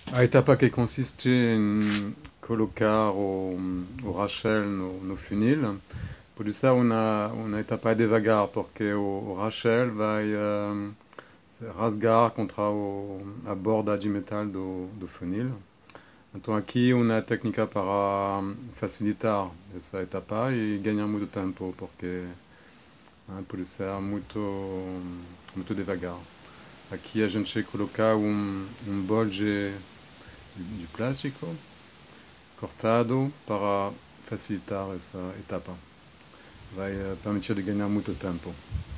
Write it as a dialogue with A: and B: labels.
A: A etapa que consiste em colocar o Rachel no funil. Por isso uma etapa devagar, porque o Rachel vai rasgar contra a borda de metal do funil. Então aqui uma técnica para facilitar essa etapa e ganhar muito tempo, porque por isso é muito devagar. Aqui a gente coloca bolde de plástico cortado para facilitar essa etapa. Vai permitir de ganhar muito tempo.